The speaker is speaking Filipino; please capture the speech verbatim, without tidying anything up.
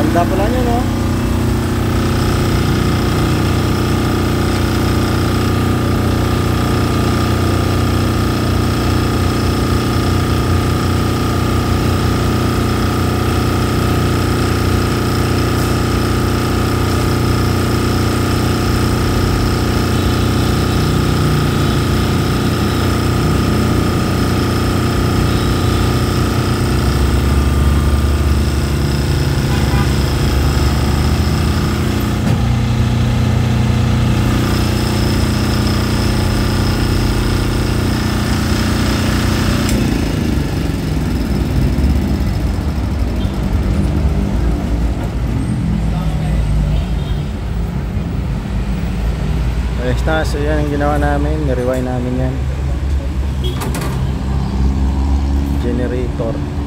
Ganda pala nyo, no? Ayos na, so yan ang ginawa namin, nirewind namin yan generator.